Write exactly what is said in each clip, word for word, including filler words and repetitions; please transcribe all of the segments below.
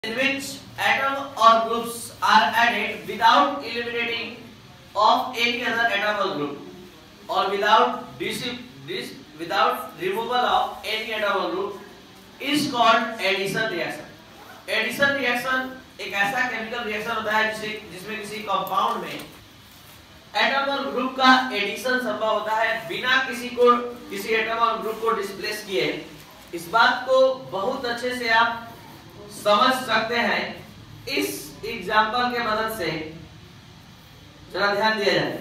in which atom or groups are added without eliminating of any other atom or group, or without dis, dis, without removal of any atom or group, is called addition reaction. Addition reaction एक ऐसा chemical reaction होता है जिसे जिसमें किसी compound में atom और group का एडिशन संभव होता है बिना किसी को किसी एटम और ग्रुप को डिस्प्लेस किए। इस बात को बहुत अच्छे से आप समझ सकते हैं इस एग्जांपल के मदद से। जरा ध्यान दिया जाए।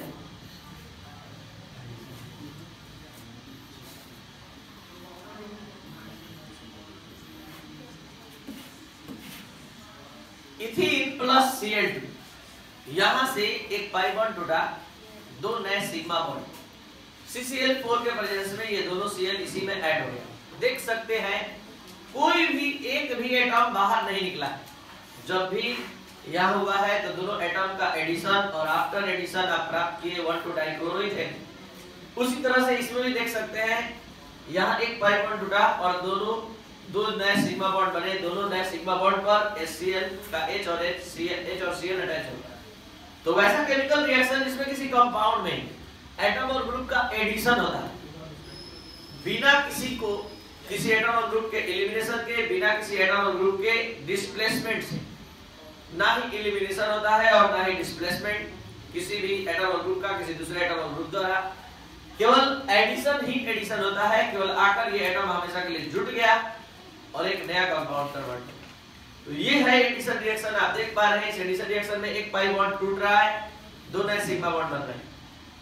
Ethene plus C L two, यहां से एक पाई बॉन्ड टूटा, दो नए sigma bond C C L four के प्रेजेंस में ये दोनों Cl इसी में ऐड हो गया। देख सकते हैं कोई भी एक भी एटम बाहर नहीं निकला। जब भी यहां हुआ है तो दोनों एटम का एडिशन और आफ्टर एडिशन आप प्राप्त किए वन टू डाइक्लोरोइथेन। उसी तरह से इसमें भी देख सकते हैं यहां एक पाई बॉन्ड टूटा और दोनों दो नए सिग्मा बॉन्ड बने। दोनों नए सिग्मा बॉन्ड पर HCl का H और H, H और Cl अटैच होता है। तो वैसा केमिकल रिएक्शन जिसमें किसी कंपाउंड में एटम और ग्रुप का एडिशन होता है बिना किसी को किसी एटम और ग्रुप के एलिमिनेशन के, बिना किसी एटम और ग्रुप के डिस्प्लेसमेंट से। ना ही एलिमिनेशन होता है और ना ही डिस्प्लेसमेंट किसी भी एटम और ग्रुप का किसी दूसरे एटम और ग्रुप द्वारा। केवल एडिशन ही एडिशन होता है। केवल आकर ये एटम हमेशा के लिए जुट गया और एक नया कंपाउंड कन्वर्ट हो। तो ये है एडिशन रिएक्शन। आप देख पा रहे हैं इस एडिशन रिएक्शन में एक पाई बॉन्ड टूट रहा है, दो नए सिग्मा बॉन्ड बन रहे हैं।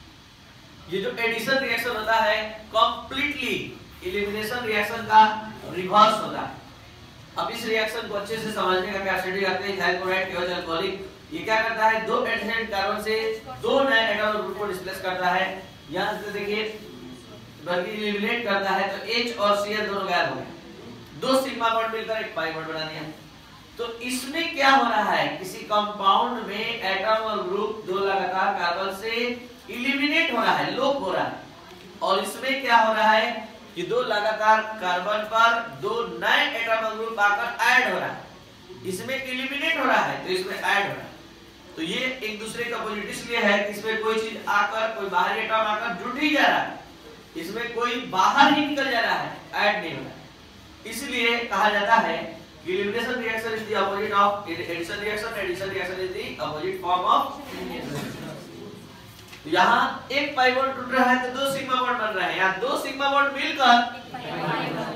ये जो एडिशन रिएक्शन होता है कंप्लीटली एलिमिनेशन रिएक्शन का रिवर्स होता है। अब इस रिएक्शन को अच्छे से समझने का क्या स्टडी करते हैं। इथाइल क्लोराइड केवल अल्कोहलिक ये क्या करता है, दो एडजेसेंट कार्बन से दो नए एटम और ग्रुप को डिस्प्लेस करता है। यहां से देखिए बल्कि एलिमिनेट करता है तो H और Cl दोनों गायब हो गए। दो सिग्मा बॉन्ड मिलकर एक पाई बॉन्ड बना दिया। तो इसमें क्या हो रहा है, किसी कंपाउंड में एटम और ग्रुप दो लगातार कार्बन से एलिमिनेट हो रहा है, लोप हो रहा है। और इसमें क्या हो रहा है कि दो लगातार कार्बन पर दो नए एटम और ग्रुप आकर ऐड हो रहा है। इसमें एलिमिनेट हो रहा है तो इसमें ऐड हो रहा है। तो ये एक दूसरे का अपोजिट इसलिए है कि इसमें कोई चीज आकर कोई बाहरी एटम आकर जुट ही जा रहा है, इसमें कोई बाहर ही निकल जा रहा है, ऐड नहीं हो रहा है। इसलिए कहा जाता है कि elimination reaction is the opposite of addition reaction, addition reaction is the opposite form of elimination. तो यहां एक पाई बॉन्ड टूट रहा है तो दो सिग्मा बॉन्ड बन रहे हैं। यहां दो सिग्मा बॉन्ड मिलकर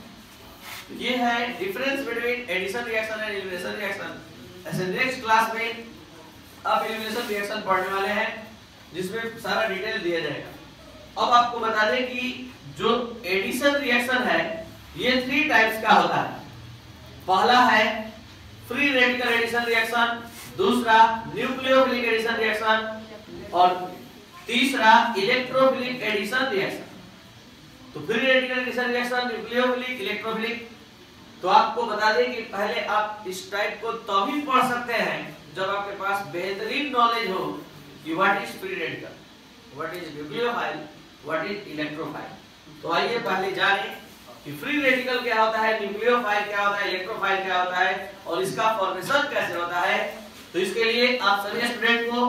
ये है difference between addition reaction and elimination reaction. ऐसे नेक्स्ट क्लास में आप एलिमिनेशन रिएक्शन पढ़ने वाले हैं जिसमें सारा डिटेल दिया जाएगा। अब आपको बता दें कि जो एडिशन रिएक्शन है ये थ्री टाइप्स का होता है। पहला है फ्री रेडिकल एडिशन रिएक्शन, दूसरा न्यूक्लियोफिलिक एडिशन रिएक्शन और तीसरा इलेक्ट्रोफिलिक एडिशन रिएक्शन। तो free radical addition reaction, nucleophilic, electrophilic. तो आपको बता दें कि पहले आप इस टाइप को तभी पढ़ सकते हैं जब आपके पास बेहतरीन नॉलेज हो कि what is free radical, what is nucleophile, what is electrophile. तो आइए पहले जानें कि फ्री रेडिकल क्या होता है, न्यूक्लियोफाइल क्या होता है, इलेक्ट्रोफाइल क्या होता है और इसका फॉर्मेशन कैसे होता है। तो इसके लिए आप सभी स्टूडेंट को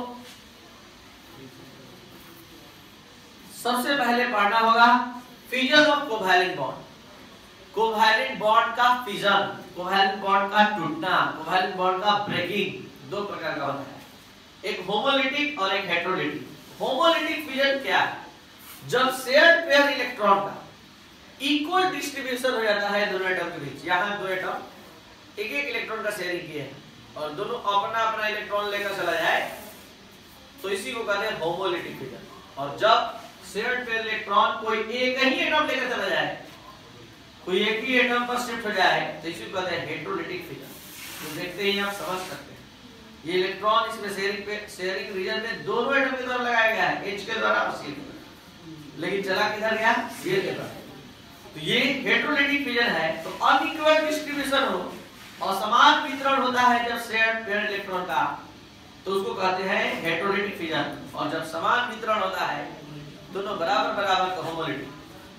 सबसे पहले पढ़ना होगा fission of covalent bond. Covalent bond का फिजन, कोवैलेंट बॉन्ड का टूटना, कोवैलेंट बॉन्ड का ब्रेकिंग दो प्रकार का होता है, एक होमोलिटिक और एक हेटेरोलिटिक। होमोलिटिक फिजन क्या है, जब शेयर्ड पेयर इलेक्ट्रॉन का इक्वल डिस्ट्रीब्यूशन हो जाता है दोनों एटम के बीच। यहाँ दो एटम एक एक इलेक्ट्रॉन का शेयरिंग किए हैं और दोनों अपना अपना इलेक्ट्रॉन लेकर चला जाए तो इसी को कहते हैं होमोलिटिक फिजन। और जब शेयर्ड पेयर इलेक्ट्रॉन कोई एक ही एटम लेकर चला जाए, कोई एक ही एटम पर शिफ्ट हो जाए तो इसी को कहते हैं हेटेरोलिटिक फिजन। तो देखते ही आप समझ सकते हैं ये इलेक्ट्रॉन इसमें शेयरिंग पे शेयरिंग रीजन में दोनों एटम की तरफ लगाया गया है, H के द्वारा और Cl के द्वारा, लेकिन चला किधर गया, Cl के द्वारा। तो ये हेटेरोलिटिक फिजन है। तो अनइक्वल डिस्ट्रीब्यूशन हो और समान वितरण होता है जब शेयर्ड पेयर इलेक्ट्रॉन का, तो उसको कहते हैं हेटेरोलिटिक फिजन। और जब समान वितरण होता है दोनों बराबर बराबर का होमोलिटिक।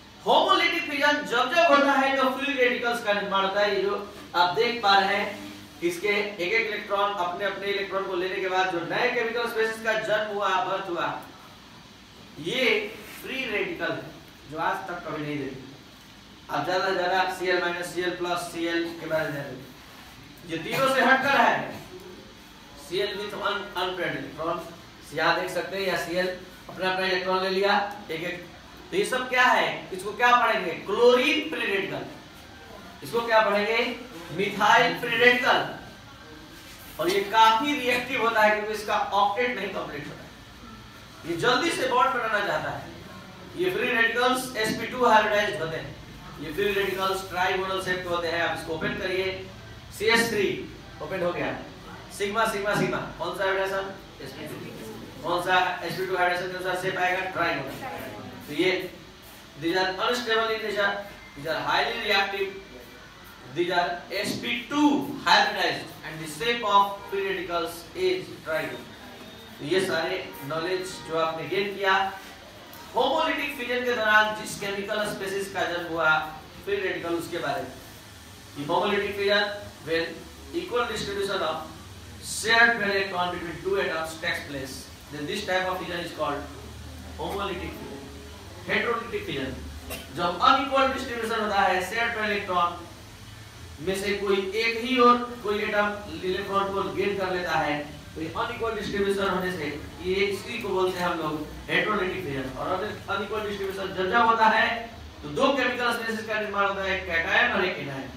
होमोलिटिक फिजन जब जब होता है तो फ्री रेडिकल्स का निर्माण होता है। ये जो आप देख पा रहे हैं इसके एक एक इलेक्ट्रॉन अपने अपने इलेक्ट्रॉन को लेने के बाद जो नए केमिकल स्पेसिस का जन्म हुआ, बर्थ हुआ, ये फ्री रेडिकल है जो आज तक कभी नहीं देखे। अब ज्यादा ज्यादा Cl minus Cl plus Cl के बारे में ये तीनों से हटकर है Cl विथ अनपेयर्ड इलेक्ट्रॉन, यहाँ देख सकते हैं, या Cl अपना अपना इलेक्ट्रॉन ले लिया एक एक। तो ये सब क्या है, इसको क्या पढ़ेंगे, क्लोरीन फ्री रेडिकल, इसको क्या पढ़ेंगे, मिथाइल फ्री रेडिकल। और ये काफी रिएक्टिव होता है क्योंकि इसका ऑक्टेट नहीं कंप्लीट होता है, ये जल्दी से बॉन्ड बनाना चाहता है। ये free radicals S P two hybridized होते हैं, ये फ्री रेडिकल्स ट्राइगोनल शेप के होते हैं। आप इसको ओपन करिए, सी एच थ्री ओपन हो गया, सिग्मा सिग्मा सिग्मा, कौन सा हाइब्रिडाइजेशन, एस पी टू, कौन सा एस पी टू हाइब्रिडाइजेशन के अनुसार शेप आएगा, ट्राइगोनल। तो ये these are unstable in nature, these are highly reactive, these are S p two hybridized and the shape of free radicals is trigonal. तो ये सारे नॉलेज जो आपने गेन किया होमोलिटिक फिजन के दौरान जिस केमिकल स्पेसिस का जन्म हुआ फ्री रेडिकल, उसके बारे में। Homolytic fission when equal distribution of shared electron between two atoms takes place, then this type of fission is called homolytic fission. Heterolytic fission, जब अनइक्वल डिस्ट्रीब्यूशन होता है शेयर्ड इलेक्ट्रॉन में से कोई एक ही और कोई एटम इलेक्ट्रॉन को गेन कर लेता है, तो ये अनइक्वल डिस्ट्रीब्यूशन होने से ये इसी को बोलते हैं हम लोग हेटेरोलिटिक फिजन। और अनइक्वल डिस्ट्रीब्यूशन जब जब होता है तो दो केमिकल स्पेसिस का निर्माण होता है, कैटायन और एक एनायन।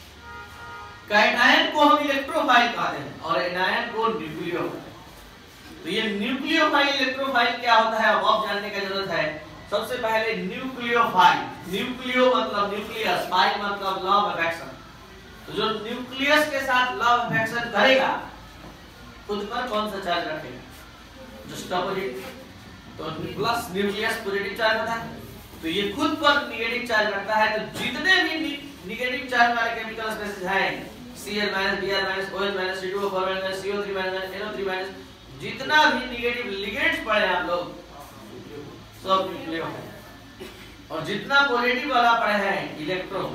कैटायन को हम इलेक्ट्रोफाइल कहते हैं और एनायन को न्यूक्लियोफाइल। तो ये न्यूक्लियोफाइल इलेक्ट्रोफाइल क्या होता है अब जानने की जरूरत है। सबसे पहले न्यूक्लियोफाइल, न्यूक्लियो मतलब न्यूक्लियस, फाइल मतलब लव अफेक्शन। तो जो न्यूक्लियस के साथ लव अफेक्शन करेगा खुद पर कौन सा चार्ज रखेगा, जस्ट अपोजिट। तो प्लस न्यूक्लियस पॉजिटिव चार्ज होता है, तो ये खुद पर नेगेटिव चार्ज रखता है। तो जितने भी नेगेटिव चार्ज वाले केमिकल स्पेसिस हैं, Cl minus Br minus OH minus C two O four minus C O three minus N O three minus, जितना भी नेगेटिव लिगेंड्स पड़े आप लोग सब न्यूक्लियो है। और जितना पॉजिटिव वाला पड़े हैं इलेक्ट्रॉन,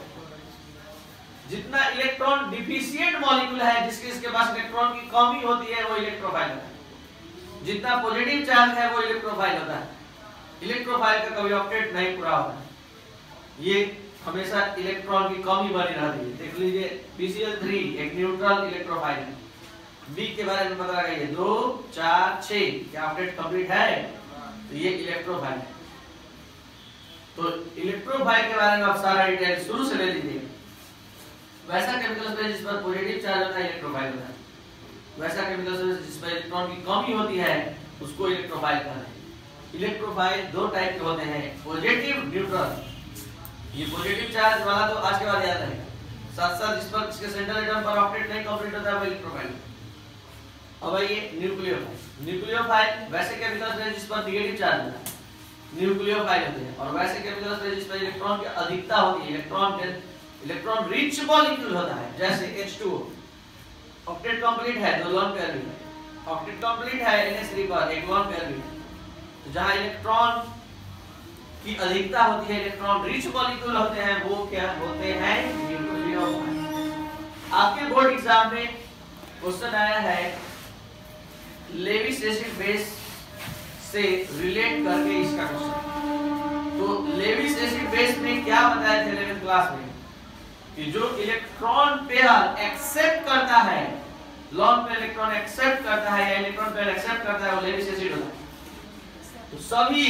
जितना इलेक्ट्रॉन डिफिशिएंट मॉलिक्यूल है जिसके इसके पास इलेक्ट्रॉन की कमी होती है वो इलेक्ट्रोफाइल होता है। जितना पॉजिटिव चार्ज है वो इलेक्ट्रोफाइल होता है। इलेक्ट्रोफाइल का कभी ऑक्टेट नहीं पूरा होता, ये हमेशा इलेक्ट्रॉन की कमी बनी रहती है। देख लीजिए पी सी एल थ्री एक न्यूट्रल इलेक्ट्रोफाइल है। बी के बारे में पता लगाइए, दो चार छह, क्या ऑक्टेट कंप्लीट है, तो ये इलेक्ट्रोफाइल है। तो इलेक्ट्रोफाइल के बारे में आप सारा डिटेल शुरू से ले लीजिए। वैसा केमिकल स्पेस जिस पर पॉजिटिव चार्ज होता है इलेक्ट्रोफाइल होता है, वैसा केमिकल स्पेस जिस पर इलेक्ट्रॉन की कमी होती है उसको इलेक्ट्रोफाइल कहते हैं। इलेक्ट्रोफाइल दो टाइप के होते हैं, पॉजिटिव, न्यूट्रल। ये पॉजिटिव चार्ज वाला तो आज के बाद याद रहेगा, साथ साथ जिस पर इसके सेंट्रल एटम पर ऑक्टेट नहीं कंप्लीट होता है वो इलेक्ट्रोफाइल। अब ये न्यूक्लियोफाइल, न्यूक्लियोफाइल वैसे केमिकल स्पेस जिस पर नेगेटिव चार्ज होता है न्यूक्लियोफाइल होते हैं। और वैसे केमिकल स्पेस जिस पर इलेक्ट्रॉन की अधिकता होती है, इलेक्ट्रॉन इलेक्ट्रॉन रिच मॉलिक्यूल होता है, जैसे H two O, octet complete है दो लोन पेयर भी, ऑक्टेट कंप्लीट है एन एच थ्री पर एक लोन पेयर भी। तो जहां इलेक्ट्रॉन की अधिकता होती है, इलेक्ट्रॉन रिच मॉलिक्यूल होते हैं, वो क्या होते हैं, न्यूक्लियोफाइल। आपके बोर्ड एग्जाम में क्वेश्चन आया है लेविस एसिड बेस से रिलेट करके इसका क्वेश्चन। तो लेविस एसिड बेस में क्या बताया था इलेवेंथ क्लास में कि जो इलेक्ट्रॉन पेयर एक्सेप्ट करता है, लोन पेयर इलेक्ट्रॉन एक्सेप्ट करता है या इलेक्ट्रॉन पेयर एक्सेप्ट करता है वो लेविस एसिड होता है। तो सभी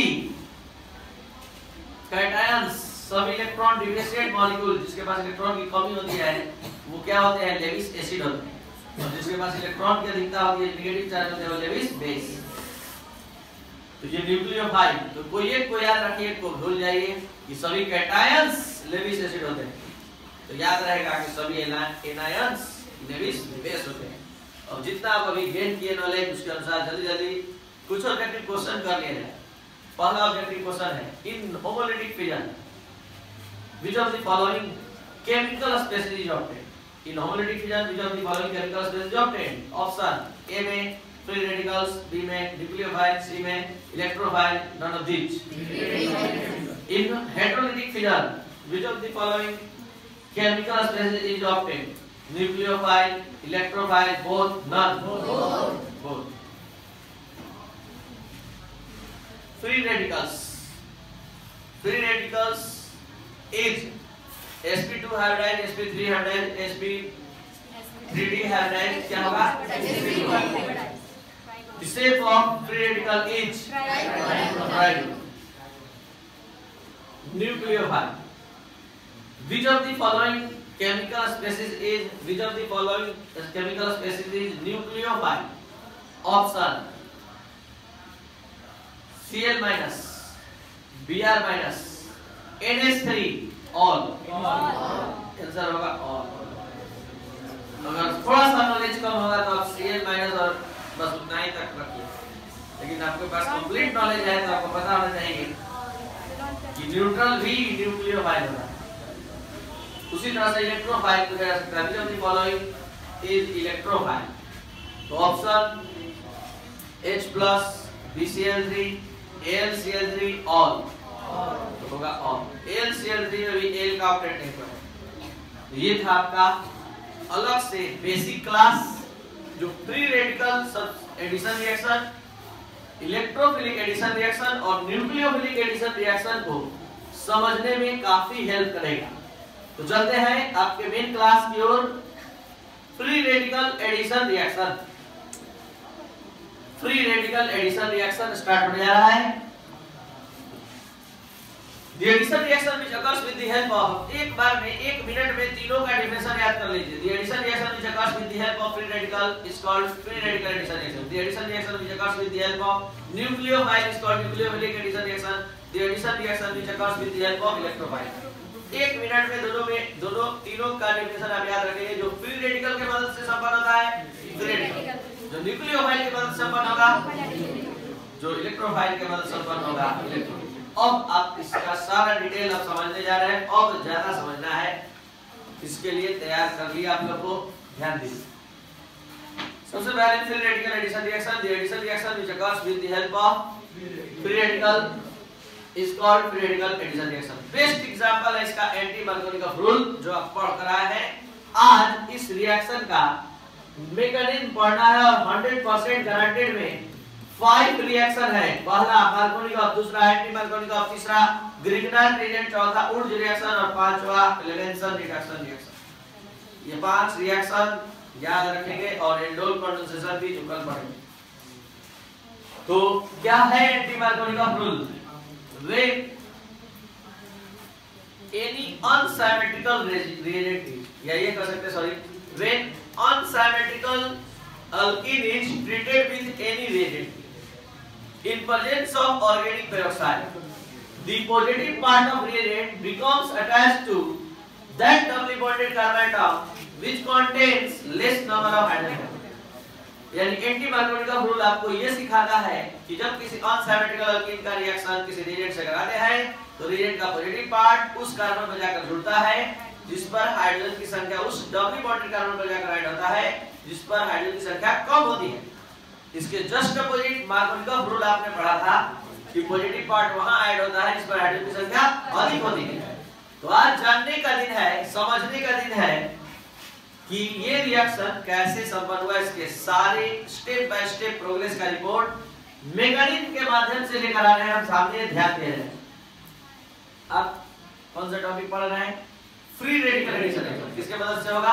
कैटायंस, सभी इलेक्ट्रॉन डिफिशिएंट मॉलिक्यूल जिसके पास इलेक्ट्रॉन की कमी होती है वो क्या होते हैं, लेविस एसिड होते हैं। और जिसके पास इलेक्ट्रॉन की अधिकता होती है, नेगेटिव चार्ज होते हैं, वो लेविस बेस। तो ये न्यूक्लियोफाइल, तो कोई एक को याद रखिए, को भूल जाइए कि सभी कैटायंस लेविस एसिड होते हैं। तो याद रहेगा कि सभी एनायंस लेविस बेस होते हैं। और जितना आप अभी गेन किए नॉलेज उसके अनुसार जल्दी जल्दी कुछ ऑब्जेक्टिव क्वेश्चन कर लिए जाए। पहला ऑब्जेक्टिव क्वेश्चन है, in homolytic fission which of the following chemical species is obtained. In homolytic fission, which of the following chemical species is obtained? Option A में free radicals, B में nucleophile, C में electrophile, none of these. In heterolytic fission, which of the following chemical species is obtained? Nucleophile, electrophile, both, none, both. Free radicals, free radicals is sp2 hybridize, sp3 hybridize, sp3d hybridize, क्या होगा? sp2 hybridize. The shape of free radical is trigonal. Nucleophile. Which of the following chemical species is which of the following chemical species is nucleophile? Option Cl minus, Br minus, N H three, all. Answer होगा all. अगर थोड़ा सा knowledge कम होगा तो आप Cl minus और बस उतना ही तक रखिए, लेकिन आपके पास कंप्लीट नॉलेज है तो आपको पता होना चाहिए कि न्यूट्रल भी न्यूक्लियोफाइल होता है। उसी तरह से इलेक्ट्रोफाइल को कह सकते हैं। Which of the following is electrophile? तो option H plus, B C L three, A L C L three, all, तो होगा all. A L C L three में भी एल का ऑक्टेट नहीं पड़ा। ये था आपका अलग से बेसिक क्लास जो free radical addition reaction, electrophilic addition reaction और न्यूक्लियोफिलिक एडिशन रिएक्शन को समझने में काफी हेल्प करेगा। तो चलते हैं आपके मेन क्लास की ओर। Free radical addition reaction, free radical addition reaction start होने जा रहा है। The addition reaction which occurs with the help of, एक बार में एक मिनट में तीनों का डेफिनेशन याद कर लीजिए। The addition reaction which occurs with the help of free radical is called free radical addition reaction. The addition reaction which occurs with the help of nucleophile is called nucleophilic addition reaction. The addition reaction which occurs with the help of electrophile. एक minute में दोनों में दोनों तीनों का definition आप याद रखेंगे। जो फ्री रेडिकल के मदद से संपन्न होता है फ्री रेडिकल, जो न्यूक्लियोफाइल की मदद से संपन्न होगा, जो इलेक्ट्रोफाइल की मदद से संपन्न होगा इलेक्ट्रो। अब आप इसका सारा डिटेल आप समझने जा रहे हैं। अब ज्यादा समझना है, इसके लिए तैयार कर लिया आप लोग को, ध्यान दीजिए। सबसे पहले free radical addition reaction, the addition reaction which occurs with the help of free radical is called free radical addition reaction. Best example है इसका एंटी मार्कोनिकॉफ रूल जो आप पढ़ कर आए हैं। आज इस रिएक्शन का मैकेनिज्म पढ़ना है और हंड्रेड परसेंट गारंटेड में फाइव रिएक्शन है। पहला मार्कोनिकॉफ, दूसरा एंटी मार्कोनिकॉफ, तीसरा ग्रिग्नार्ड रिएजेंट, चौथा उर्ज रिएक्शन और पांचवा लेवेंसन रिडक्शन रिएक्शन। ये पांच रिएक्शन याद रखेंगे और एंडोल कंडेंसेशन भी जो कल पढ़ेंगे। तो क्या है anti Markovnikov rule? When any unsymmetrical reagent, या ये कर सकते sorry, when unsymmetrical alkene is treated with any reagent in presence of organic peroxide, the positive part of reagent becomes attached to that doubly bonded carbon atom which contains less number of hydrogen. यानी anti Markovnikov rule आपको ये सिखाता है कि जब किसी unsymmetrical alkene का reaction किसी रिएजेंट से कराते हैं तो रिएजेंट का पॉजिटिव पार्ट उस कार्बन पर जाकर जुड़ता है जिस पर हाइड्रोजन की संख्या, उस डबली बॉन्डेड कार्बन पर जाकर ऐड होता है जिस पर हाइड्रोजन की संख्या कम होती है। इसके जस्ट अपोजिट मार्कोनिकॉफ रूल आपने पढ़ा था कि पॉजिटिव पार्ट वहां ऐड होता है जिस पर हाइड्रोजन की संख्या अधिक होती है। तो आज जानने का दिन है, समझने का दिन है कि ये रिएक्शन कैसे संपन्न हुआ, इसके सारे स्टेप बाय स्टेप प्रोग्रेस का रिपोर्ट मैकेनिज्म के माध्यम से लेकर आ रहे हैं हम सामने, ध्यान दे रहे हैं। अब कौन सा टॉपिक पढ़ रहे हैं? Free radical addition. किसके मदद से होगा?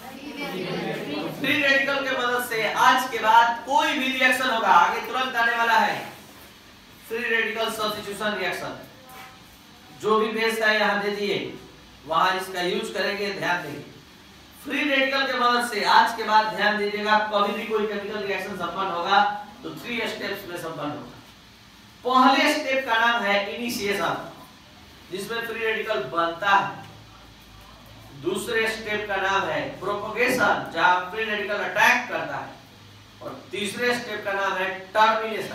फ्री रेडिकल के मदद से आज के बाद कोई भी रिएक्शन होगा, आगे तुरंत आने वाला है फ्री रेडिकल सब्स्टिट्यूशन रिएक्शन। जो भी बेस है यहां दे दिए, वहां इसका यूज करेंगे, ध्यान देंगे। फ्री रेडिकल के मदद से आज के बाद ध्यान दीजिएगा, कभी भी कोई केमिकल रिएक्शन संपन्न होगा तो थ्री स्टेप्स में संपन्न होगा। पहले स्टेप का नाम है इनिशिएशन, जिसमें फ्री रेडिकल बनता है। दूसरे स्टेप का नाम है प्रोपगेशन, जहां फ्री रेडिकल अटैक करता है। और तीसरे स्टेप का नाम है टर्मिनेशन,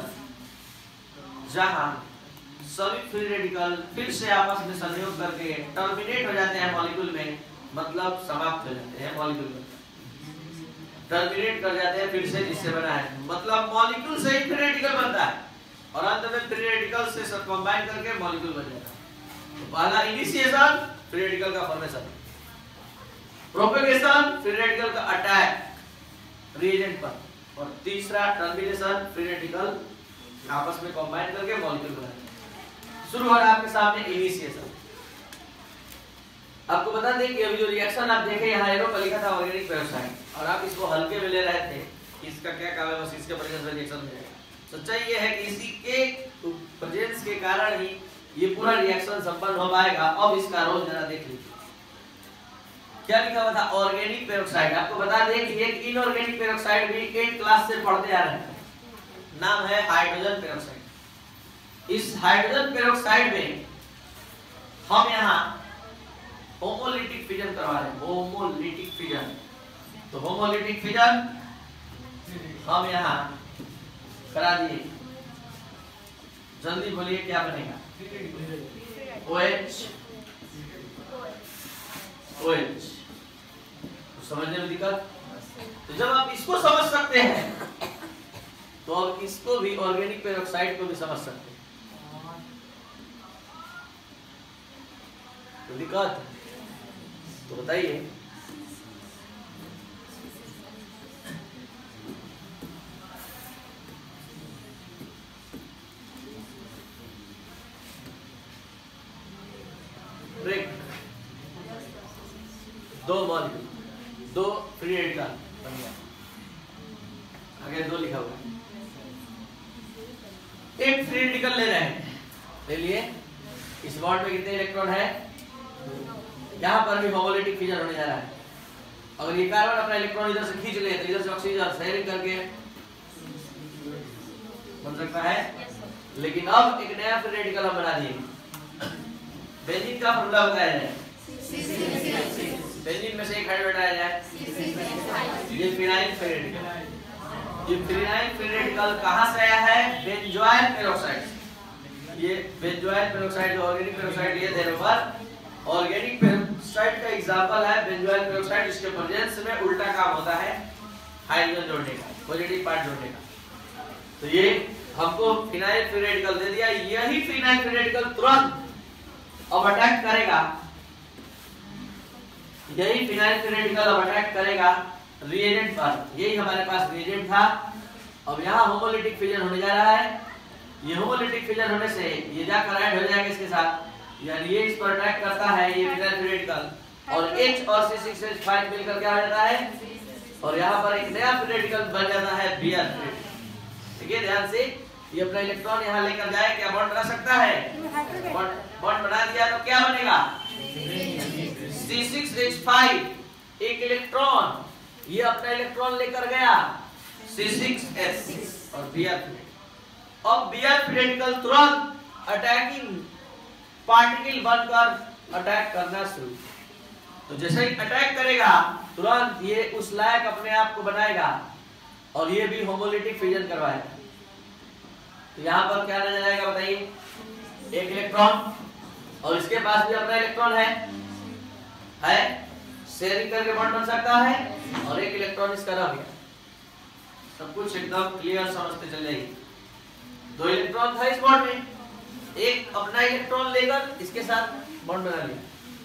जहां सभी फ्री रेडिकल फिर से आपस में संयोग करके टर्मिनेट हो जाते हैं मॉलिक्यूल में, मतलब समाप्त हो जाते हैं मॉलिक्यूल में, टर्मिनेट कर जाते हैं फिर से जिससे बना है, मतलब मॉलिक्यूल से ही फ्री रेडिकल बनता है और अंत में फ्री रेडिकल से सब कंबाइन करके मॉलिक्यूल बन जाता है। तो पहला इनिशिएशन, फ्री रेडिकल का फॉर्मेशन। प्रोपेगेशन फ्री रेडिकल का अटैक रिएजेंट पर, और तीसरा टर्मिनेशन फ्री रेडिकल आपस में कंबाइन करके मॉलिक्यूल बनाते। शुरू हो रहा है आपके सामने इनिशिएशन। आपको बता दें कि अभी जो रिएक्शन आप देखे यहाँ एरो पर लिखा था ऑर्गेनिक पेरोक्साइड, और आप इसको हल्के में ले रहे थे कि इसका क्या काम है, बस इसके प्रेजेंस में रिएक्शन हो जाएगा। सच्चाई ये है कि इसी के प्रेजेंस के कारण ही ये पूरा रिएक्शन संपन्न हो पाएगा। अब इसका रोल जरा देख लीजिए, क्या लिखा हुआ था, ऑर्गेनिक पेरोक्साइड। आपको बता दें कि एक इनऑर्गेनिक पेरोक्साइड भी एट क्लास से पढ़ते आ रहे हैं, नाम है हाइड्रोजन पेरोक्साइड। इस हाइड्रोजन पेरोक्साइड में हम यहाँ होमोलिटिक फिजन करवा रहे हैं, होमोलिटिक फिजन। तो होमोलिटिक फिजन हम यहाँ करा दिए, जल्दी बोलिए क्या बनेगा, OH OH। समझने में दिक्कत? तो जब आप इसको समझ सकते हैं तो अब इसको भी ऑर्गेनिक पेरोक्साइड को भी समझ सकते हैं। तो दिक्कत तो बताइए। दो मॉलिक्यूल, दो फ्री रेडिकल बन गया, आगे दो लिखा हुआ है। एक फ्री रेडिकल ले रहे हैं, ले लिए। इस बॉन्ड में कितने इलेक्ट्रॉन है, यहाँ पर भी होमोलिटिक फिजन होने जा रहा है। अगर ये कार्बन अपना इलेक्ट्रॉन इधर से खींच ले तो इधर से ऑक्सीजन शेयरिंग करके बन सकता है। लेकिन अब एक नया फ्री रेडिकल हम बना दिए। बेंजीन का फॉर्मूला बताया जाए, बेंजीन में से एक हाइड्रोजन हटाया जाए, ये फिनाइल फ्री रेडिकल। ये फिनाइल फ्री रेडिकल कहां से आया है, बेंजोइल पेरोक्साइड। ये बेंजोइल पेरोक्साइड जो ऑर्गेनिक पेरोक्साइड लिए थे ऊपर, ऑर्गेनिक पेरोक्साइड का एग्जांपल है बेंजोइल पेरोक्साइड। इसके प्रेजेंस में उल्टा काम होता है हाइड्रोजन जोड़ने का, पॉजिटिव पार्ट जोड़ने का। तो ये हमको फिनाइल फ्री रेडिकल दे दिया। यही फिनाइल फ्री रेडिकल तुरंत अब अटैक करेगा, यही फिनाइल फ्री रेडिकल अब अटैक करेगा रिएजेंट पर। यही हमारे पास रिएजेंट था। अब यहाँ होमोलिटिक फिजन होने जा रहा है। ये होमोलिटिक फिजन होने से ये जाकर ऐड हो जाएगा इसके साथ, यानी ये इस पर अटैक करता है ये फिनाइल फ्री रेडिकल, और H और C सिक्स H फाइव मिलकर क्या हो जाता है, और यहाँ पर एक नया फ्री रेडिकल बन जाता है Br फ्री। ठीक है, ध्यान से। ये अपना इलेक्ट्रॉन यहाँ लेकर जाए, क्या बॉन्ड बना सकता है, बॉन्ड बना दिया तो क्या बनेगा, C सिक्स H फाइव। एक इलेक्ट्रॉन ये अपना इलेक्ट्रॉन लेकर गया C सिक्स H सिक्स और Br फ्री। अब Br फ्री रेडिकल तुरंत अटैकिंग पार्टिकल बनकर अटैक करना शुरू। तो जैसे ही अटैक करेगा तुरंत ये उस लायक अपने आप को बनाएगा, और ये भी होमोलिटिक फिजन करवाएगा। तो यहाँ पर क्या रह जाएगा बताइए, एक इलेक्ट्रॉन, और इसके पास भी अपना इलेक्ट्रॉन है, है शेयरिंग करके बॉन्ड बन सकता है, और एक इलेक्ट्रॉन इसका रह गया। सब कुछ एकदम क्लियर समझते चल जाइए। दो इलेक्ट्रॉन था इस बॉन्ड में, एक अपना इलेक्ट्रॉन लेकर इसके साथ बॉन्ड बना लिया,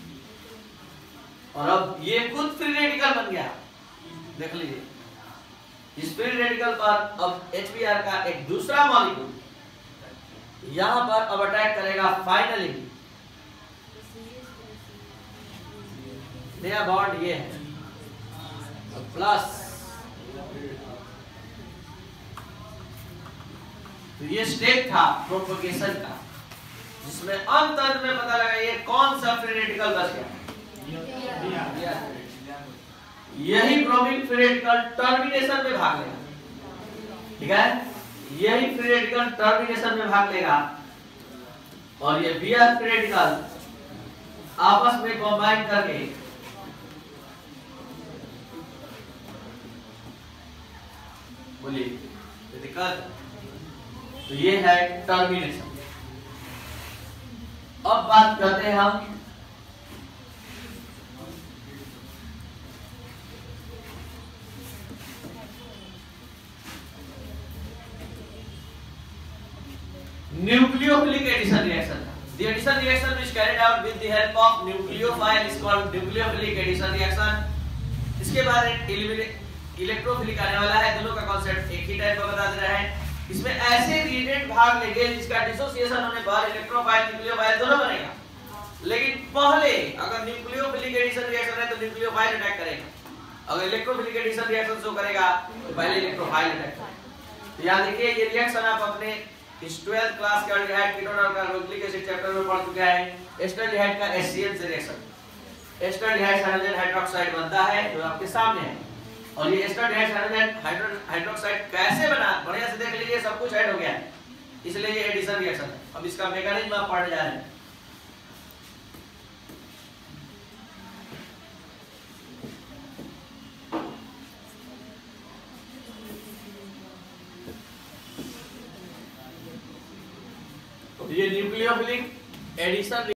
और अब ये खुद फ्री रेडिकल बन गया। देख लीजिए, इस फ्री रेडिकल पर अब H Br का एक दूसरा मॉलिक्यूल यहां पर अब अटैक करेगा। फाइनली नया बॉन्ड ये है, प्लस। तो ये स्टेप था प्रोपगेशन का, जिसमें अंत अंत में पता लगा ये कौन सा फ्री रेडिकल बच गया। यही ब्रोमीन फ्री रेडिकल टर्मिनेशन में भाग लेगा। ठीक है, यही फ्री रेडिकल टर्मिनेशन में भाग लेगा, और ये Br फ्री रेडिकल आपस में कंबाइन करके बोलिए दिक्कत। तो ये है टर्मिनेशन। अब बात करते हैं हम nucleophilic addition reaction. The addition reaction which carried out with the help of nucleophile is called nucleophilic addition reaction. इसके बाद इलेक्ट्रोफिलिक आने वाला है। दोनों का कॉन्सेप्ट एक ही टाइप का बता दे रहा है। इसमें ऐसे रिएजेंट भाग लेंगे जिसका डिसोसिएशन होने पर इलेक्ट्रोफाइल न्यूक्लियोफाइल दोनों बनेगा। लेकिन पहले अगर न्यूक्लियोफिलिक एडिशन रिएक्शन है तो न्यूक्लियोफाइल अटैक करेगा, अगर इलेक्ट्रोफिलिक एडिशन रिएक्शन शो करेगा तो पहले इलेक्ट्रोफाइल अटैक करेगा। तो याद रखिए ये रिएक्शन आप अपने ट्वेल्थ क्लास के एल्डिहाइड कीटोन और कार्बोक्सिलिक एसिड चैप्टर में पढ़ चुके हैं। एस्टरडिहाइड का एचसीएल से रिएक्शन, एस्टरडिहाइड हाइड्रोजन हाइड्रोक्साइड बनता है जो आपके सामने है। और ये एस्टरडिहाइड हाइड्रोजन हाइड्रोक्साइड कैसे बना, बढ़िया से देख लीजिए, सब कुछ ऐड हो गया है, इसलिए ये एडिशन रिएक्शन है। अब इसका मैकेनिज्म आप पढ़ने जा रहे हैं। ये न्यूक्लियोफिलिक एडिशन